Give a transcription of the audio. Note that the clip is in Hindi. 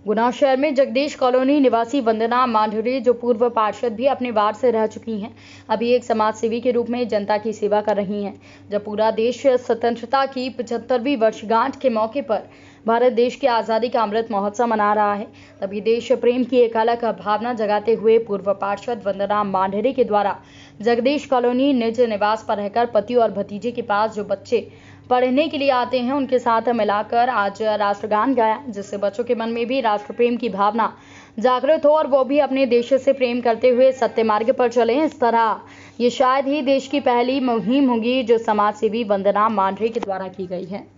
गुना शहर में जगदीश कॉलोनी निवासी वंदना मांढरे, जो पूर्व पार्षद भी अपने वार्ड से रह चुकी हैं, अभी एक समाज सेवी के रूप में जनता की सेवा कर रही हैं। जब पूरा देश स्वतंत्रता की 75वीं वर्षगांठ के मौके पर भारत देश की आज़ादी का अमृत महोत्सव मना रहा है, तभी देश प्रेम की एक अलग भावना जगाते हुए पूर्व पार्षद वंदना मांढरे के द्वारा जगदीश कॉलोनी निज निवास पर रहकर पति और भतीजे के पास जो बच्चे पढ़ने के लिए आते हैं, उनके साथ मिलाकर आज राष्ट्रगान गाया, जिससे बच्चों के मन में भी राष्ट्र प्रेम की भावना जागृत हो और वो भी अपने देश से प्रेम करते हुए सत्य मार्ग पर चलें। इस तरह ये शायद ही देश की पहली मुहिम होगी जो समाज सेवी वंदना मांढरे के द्वारा की गई है।